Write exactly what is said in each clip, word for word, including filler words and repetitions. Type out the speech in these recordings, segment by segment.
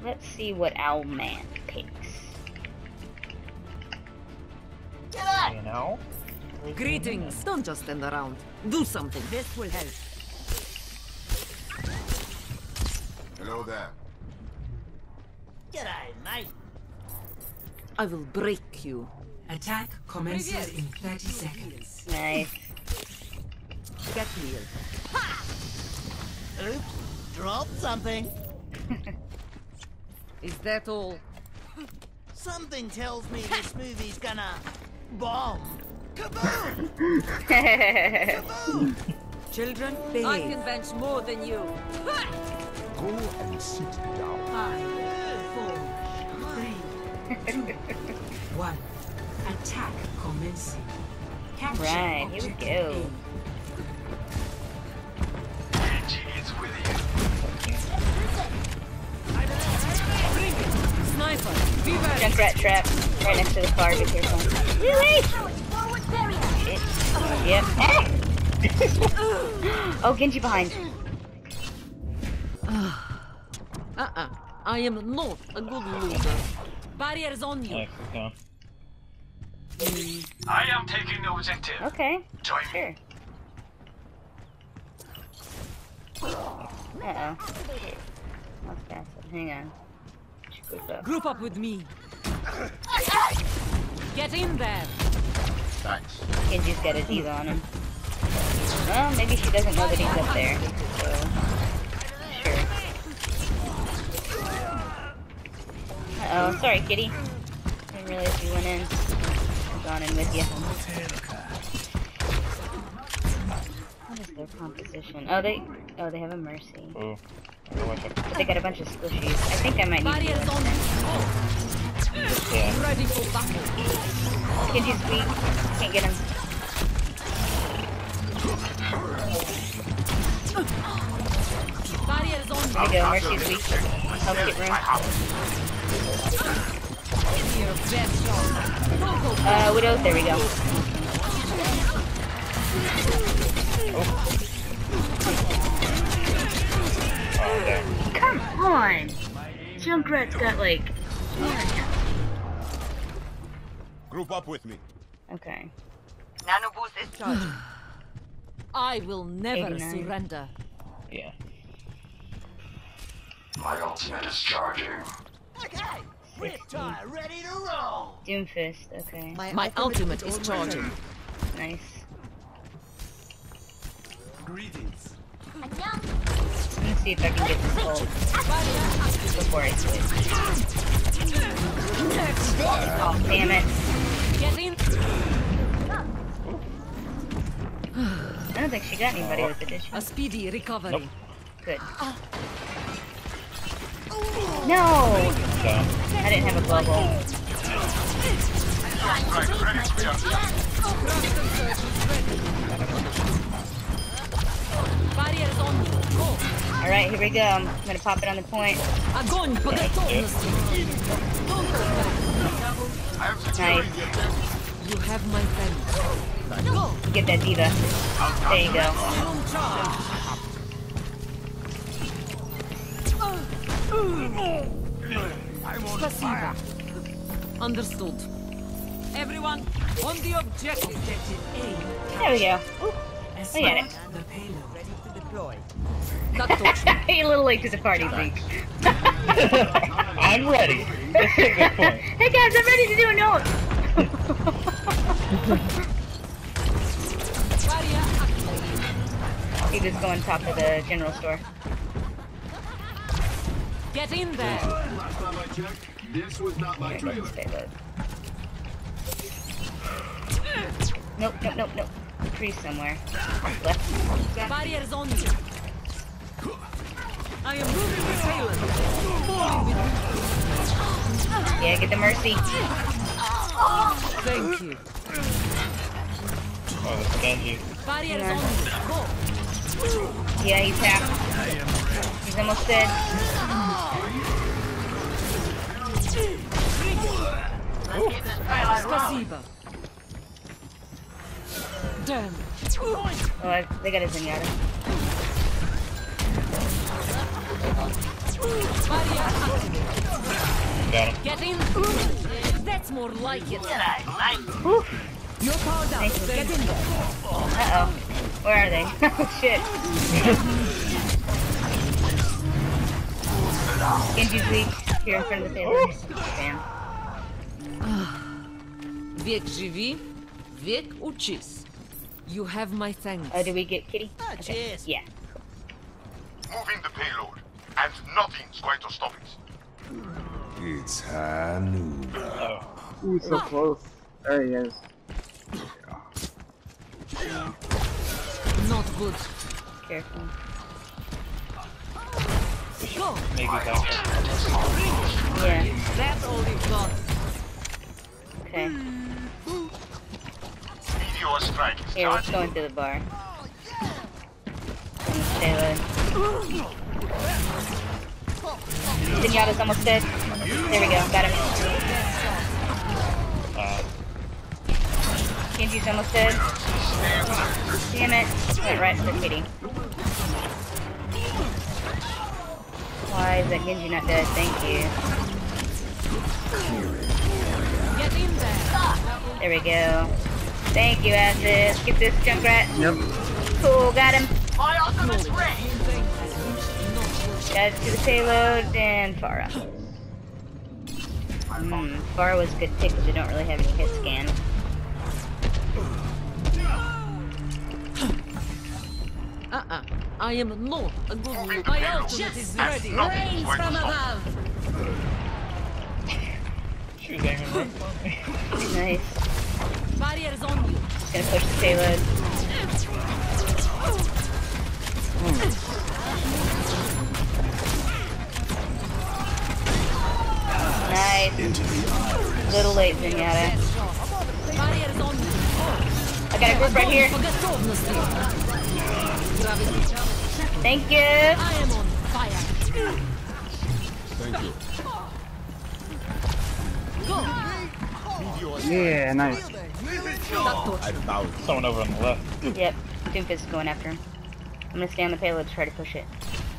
Let's see what Owlman takes. You know? Greetings. Don't just stand around. Do something. This will help. Hello there. G'day, mate. I will break you. Attack commences in thirty seconds. Nice. Get here. Oops, dropped something. Is that all? Something tells me this movie's gonna bomb. Kaboom! Kaboom! Children, behave. I can bench more than you. Go and sit down. Five, four, three, two, one. Attack commencing. Capture Right, here we objective go. Sniper, be ready. Junkrat trap right next to the car. Be careful. Really? Shit. Yep. Oh, Genji behind. Uh-uh. I am not a good loser. Barriers on you. Nice, yeah. I am taking the objective. Okay. Join me. Sure. Uh-oh. That's passive. Hang on. Group up. Group up with me. Get in there. Thanks. Genji's got a diva on him. Well, maybe she doesn't know that he's up there. So, sure. Uh-oh. Sorry, kitty. Didn't realize you went in. I've gone in with you. What is their composition? Oh, they... Oh, they have a Mercy. Ooh. But they got a bunch of squishies. I think I might need Barriers to... on you. Yeah. Ready for battle. Genji's weak. Can't get him. Barriers on There you go. Mercy's weak. Help get room. your best shot. Go, go, go. Uh, Widow. There we go. Oh, damn. Come on! Junkrat's got like... Group up with me. Okay. Nano boost is charged. I will never eighty-nine. surrender. Yeah. My ultimate is charging. Okay, Riptide ready to roll. Doomfist. Okay. My ultimate is charging. Nice. Greetings. Let me see if I can get this ult before I switch. Oh, damn it. Get in. I don't think she got anybody with it, did she? A speedy recovery. Nope. Good. No! Down. I didn't have a bubble. Right, ready to be up. Barriers on you. Go. Alright, here we go. I'm gonna pop it on the point. Огонь по готовности. I am securing Nice. the objective. You have my friend. Go. Get that diva. There you go. Room charge. I'm on Спасибо. Understood. Everyone, on the objective. There we go. Ooh, we got it. The payload. Ready to deploy. That touched me. You're a little late to the party, Zeke. I'm ready. That's a good point. Hey guys, I'm ready to do a note. Barrier activated. He was going top of the general store. Get in there. Last time I checked, this was not my Yeah, go ahead and trailer. stay low. Nope, nope, nope, nope. Tree somewhere. Left. Barriers on you. I am moving with Halen. Falling with Yeah, get the Mercy. you. Thank you. Oh, that's Genji. Barriers Yeah. on you. Go. Yeah, he's tapped. He's almost dead. Спасибо. Damn. Oh, I, they got a Zenyatta. Barrier activated. Got him. Get in. That's more like it. Whew. You're powered up. Thank you. Get in there. Uh-oh. Where are they? Oh, shit. Genji's weak. Here in front of the payload. Damn. Wiek żywi, wiek ucis. You have my thanks. Oh, did we get Kitty? Ah, Okay. cheers. Yeah. Moving the payload, and nothing's going to stop it. It's high noon. Oh. Ooh, so close. There he is. Not good. Careful. Go. Maybe back. Yeah. That's all we've got. Okay. Meteor strike is Here, let's charging. go into the bar. On the payload. Zenyatta's almost dead. There we go. Got him. Uh, Genji's almost dead. Damn it. Went right for Kitty. Why is that Genji not dead? Thank you. Get in there. There we go. Thank you, Acid. Get this Junkrat. Yep. Cool, got him. My ultimate's ready. Got it to the payload and Pharah. Hmm, Pharah was a good pick because we don't really have any hit scan. Uh-uh. I am not a good loser. My ultimate is ready. Nothing's going to stop it. she was aiming right for me. Nice. Barriers on you. Just gonna push the payload. Nice. Little late, Zenyatta. Barriers on you. I got a group right here. Готовности. Thank you. I am on fire. Thank you. Go. Yeah, nice. I found Someone over on the left. Yep. Doomfist is going after him. I'm gonna stay on the payload to try to push it.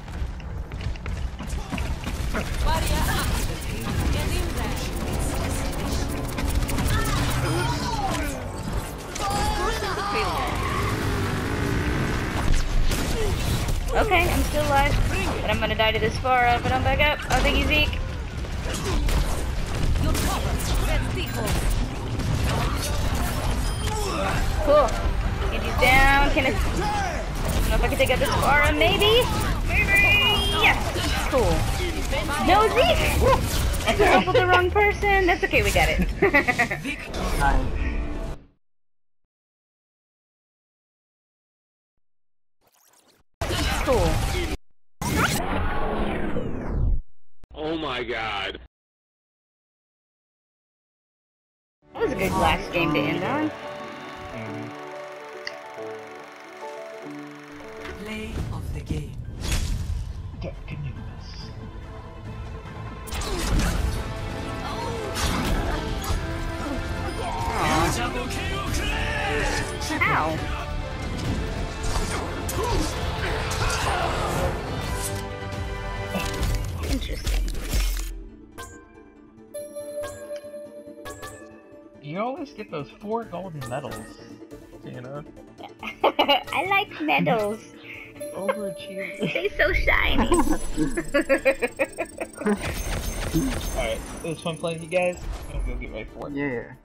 Barrier active. Get in there. Okay, I'm still alive. But I'm gonna die to this far up, but I'm back up. Oh, thank you, Zeke. You're covered. Let's default. Cool. Genji's down. Can I... I don't know if I can take out this far, maybe? Maybe! Yes! Cool. No, Zeke! Woo. I took up with the wrong person. That's okay, we got it. Nice. Cool. Oh my god. That was a good last game to end on. Play of the game. Ow. Interesting. You always get those four golden medals, you know? I like medals. Overachievers. They're so shiny. Alright, it was fun playing you guys. I'm gonna go get ready for it. Yeah.